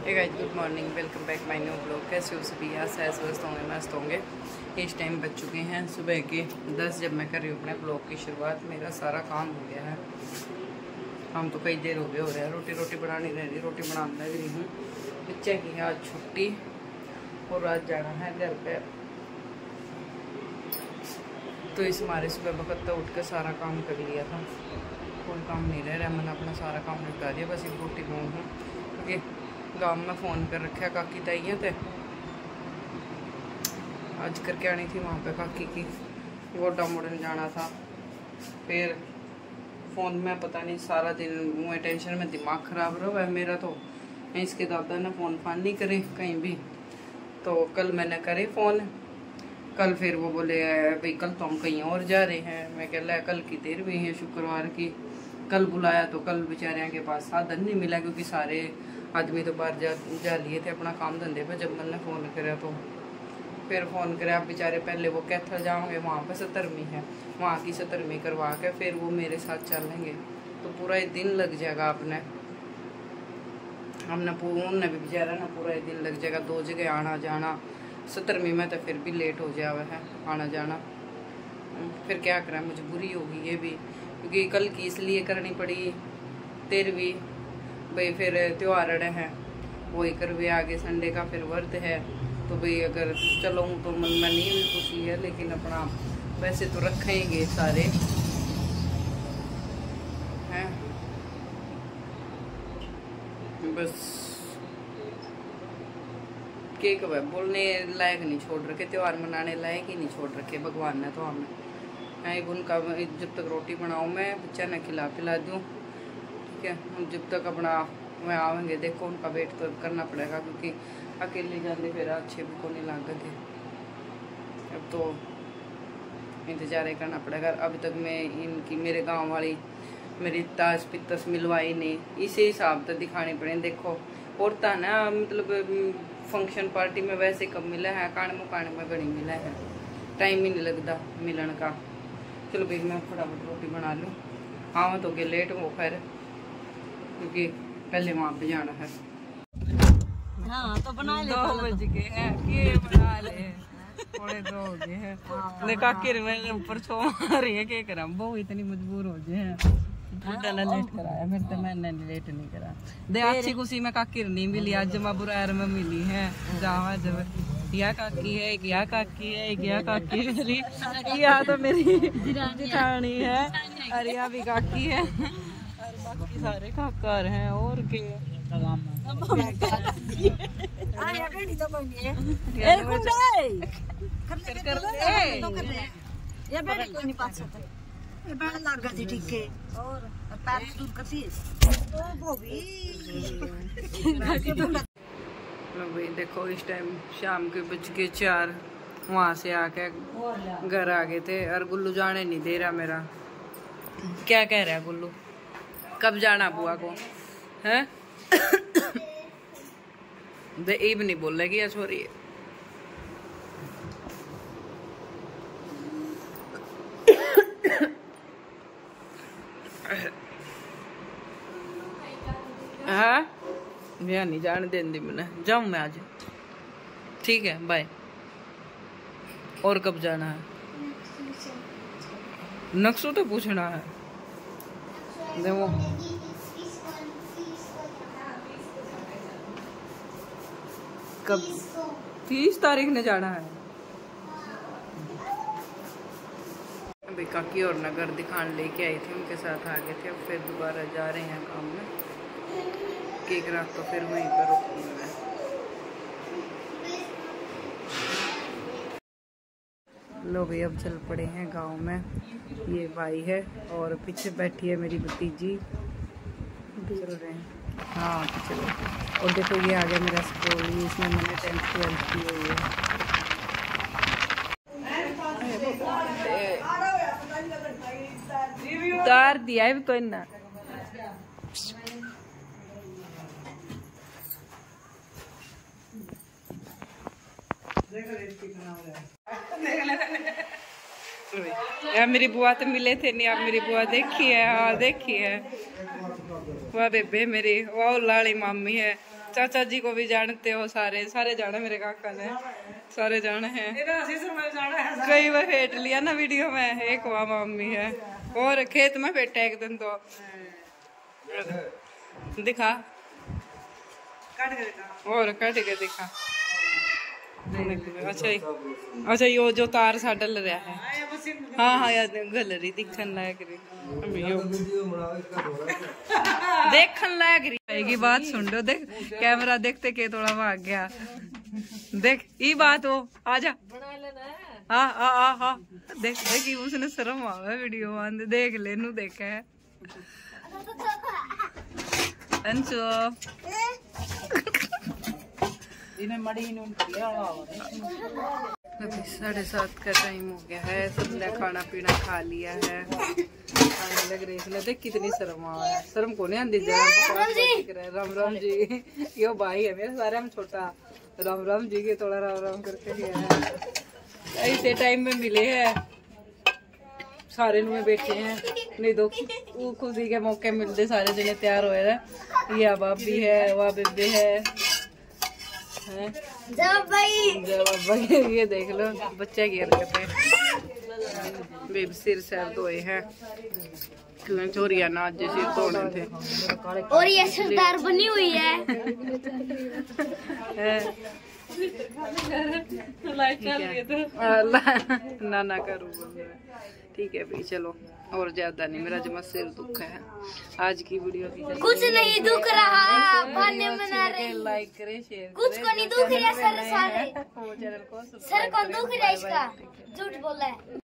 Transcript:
Hey guys, good morning, welcome back my new blog. कैसे हो सभी? आज स्वस्थ होंगे, मस्त होंगे। इस टाइम बज चुके हैं सुबह के 10। जब मैं कर रही हूँ अपने ब्लॉग की शुरुआत, मेरा सारा काम हो गया है। काम तो कई देर हो रहा है। रोटी बनानी रह रही, रोटी बनाने लग रही हूँ। बच्चे की है आज छुट्टी और आज जाना है घर पे, तो इस हमारे सुबह वक्त तो उठ कर सारा काम कर लिया था। कोई काम नहीं रह रहा, मैंने अपना सारा काम निपटा दिया। बस एक रोटी बनाऊँ हूँ क्योंकि गाँव में फ़ोन कर रखा काकी ताइयाँ थे, आज करके आनी थी वहाँ पे काकी की गोडा मोड़न जाना था। फिर फ़ोन में पता नहीं सारा दिन मुझे टेंशन में दिमाग ख़राब रहा है मेरा। तो इसके दादा ने फ़ोन फान नहीं करे कहीं भी, तो कल मैंने करे फ़ोन। कल फिर वो बोले भाई कल तो हम कहीं और जा रहे हैं। मैं कह रहा कल की देर भी है, शुक्रवार की। कल बुलाया तो कल बेचारियों के पास साधन नहीं मिला क्योंकि सारे आदमी तो बाहर जा लिए थे अपना काम धंधे पर। जब मैंने फ़ोन कराया तो फिर फ़ोन कराया, बेचारे पहले वो कैथल जाओगे, वहाँ पर 17वीं है, वहाँ की 17वीं करवा के फिर वो मेरे साथ चलेंगे, तो पूरा एक दिन लग जाएगा। उनने भी बेचारा ना पूरा एक दिन लग जाएगा, 2 जगह आना जाना। 17वीं में तो फिर भी लेट हो जावा है आना जाना। फिर क्या करें, मजबूरी होगी ये भी, क्योंकि कल की इसलिए करनी पड़ी 13वीं भाई। फिर त्यौहार अड़े हैं वही करवे, आगे संडे का फिर व्रत है, तो भाई अगर चलो तो मन में नहीं खुशी है, लेकिन अपना वैसे तो रखेंगे सारे हैं। बस केक वह बोलने लायक नहीं छोड़ रखे, त्यौहार मनाने लायक ही नहीं छोड़ रखे भगवान ने। तो हमें उनका जब तक रोटी बनाऊँ मैं, बच्चा ने खिला पिला दूँ, ठीक है। हम जब तक अपना वह आवेंगे, देखो उनका वेट तो करना पड़ेगा क्योंकि अकेले जाने फिर अच्छे भी को नहीं लागत है। अब तो इंतजार करना पड़ेगा। अभी तक मैं इनकी मेरे गांव वाली मेरी ताश पित्तस मिलवाई नहीं, इसी हिसाब से दिखानी पड़े। देखो औरता ना मतलब फंक्शन पार्टी में वैसे कब मिला है, कान में घड़ी मिला है, टाइम ही नहीं लगता मिलन का। चलो भाई मैं फटाफट रोटी बना लूँ। हाँ तो लेट हो खैर, क्योंकि पहले वहाँ पे जाना है। हाँ तो बना ले, 2 बज गए हैं, ये बना ले, थोड़े 2 हो गए हैं। देखा किर में ऊपर छो मार रही है, क्या करा वो इतनी मजबूर हो गए हैं। बुड्ढा ने लेट कराया, फिर तो मैंने लेट नहीं करा। दे अच्छी खुशी में काकिर नहीं मिली, आज जमा बुरार में मिली है। जावा जब या काकी है, या काकी है, या काकी मेरी, या तो मेरी जिठानी है, और या भी काकी है, और बाकी सारे काकर हैं। और क्या देखो इस टाइम शाम के बज के 4, वहाँ से आके घर आ गए थे। और गुल्लू जाने नहीं दे रहा मेरा। क्या कह रहा है गुल्लू, कब जाना बुआ को है? ईब नहीं बोल रही है छोरी। हाँ मैं नहीं जाने देंगी, मैंने जाऊँ मैं आज, ठीक है बाय। और कब जाना है? नक्शू तो पूछना है। देखो कब 30 तारीख ने जाना है। अभी काकी और नगर दिखाने लेके आई थी, उनके साथ आ गए थे। अब फिर दोबारा जा रहे हैं काम में। केक रात तो फिर वहीं पर रुकूंगी मैं। लोग अब चल पड़े हैं गांव में। ये भाई है और पीछे बैठी है मेरी भतीजी, चल रहे हैं। हाँ तो चलो। और देखो ये आ गया मेरा स्कूल, इसमें मैंने 10th 12th की हुई है। उतार दिया है तो इन्ना यार। मेरी बुआ तो मिले थे नहीं, आप मेरी बुआ देखी है? हाँ देखी है। वाह बेबे मेरी, वाह लाड़ी मामी है। चाचा जी को भी जानते हो, सारे सारे जाने मेरे काका ने, सारे जाने हैं। कई बार हेट लिया ना वीडियो में। एक वहाँ मम्मी है और खेत में बैठा एक दिन तो दिखा और कट के दिखा। अच्छा यो जो तार सा डल रहा है, हाँ हाँ यार गलरी दिखन लायक रही, देखन लायक रही। बात सुन लो, देख कैमरा देखते के थोड़ा भाग गया, देख ये बात हो आजा। हाँ हाँ हाँ हाँ देख देख उसने शर्म आवे वीडियो आंदे, देख ले नू देखा है अंशु इन्हें मड़ी 7:30 का टाइम हो गया है, सबने खाना पीना खा लिया है, खाने लग रही इसलिए। देख कितनी शर्म आ है, शर्म को नहीं आती। राम राम जी, यो भाई है मेरे सारे हम छोटा, राम राम जी के थोड़ा राम राम करके गया। ऐसे टाइम में मिले हैं सारे में बैठे हैं, नहीं तो खुशी के मौके मिलते सारे जने तैयार हुए हैं। ये भाभी है, वह बेबे है, जब भाई ये देख लो बच्चे की हरकतें। बेब सिर सर धोए हैं, चोरिया ना आज सिर धोने थे। और ये सरदार बनी हुई है। ना ना करूँ, ठीक है भाई चलो, और ज्यादा नहीं, मेरा जमा सिर दुख है। आज की वीडियो की कुछ नहीं दुख रहा, बहाने बना रहे। लाइक करे, शेयर कुछ को नहीं दुख रहा, सर सारे चैनल को सर को दुख रहा, इसका झूठ बोला है।